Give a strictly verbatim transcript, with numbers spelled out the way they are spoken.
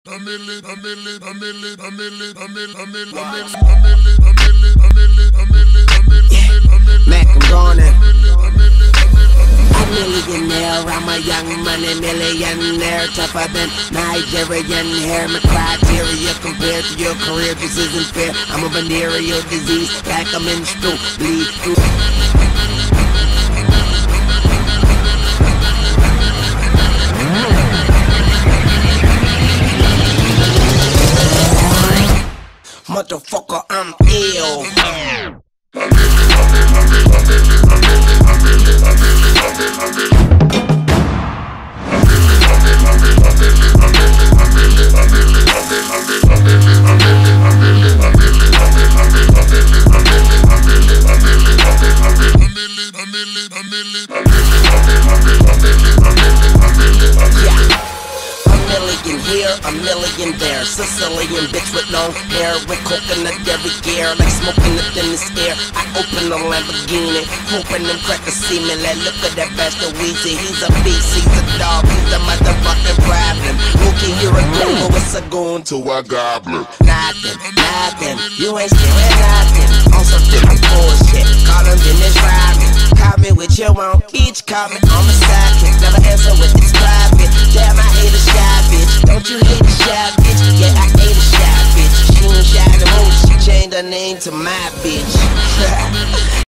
Mac, I'm going in. A millionaire, I'm a young money millionaire, tougher than Nigerian hair. My criteria compared to your career just isn't fair. I'm a venereal disease, like a menstrual bleed through. Motherfucker, I'm ill. Here, a million there, Sicilian bitch with long hair, with coconut every gear, like smoking it in this air. I open a Lamborghini, hoping them crackers see me. Like, look at that bastard Weezy, he's a beast, he's a dog, he's a motherfucking problem. Who can hear a goon, what's a goon to a goblin? Nothing, nothing, you ain't stealing nothing. On some different bullshit, call him Dennis Rodman. Call me with your own each, call me on the sidekick. Never answer with this private. Damn, I hate a shy bitch. Don't you hate a shy bitch? Yeah, I hate a shy bitch. She ain't shy no more, she changed her name to my bitch.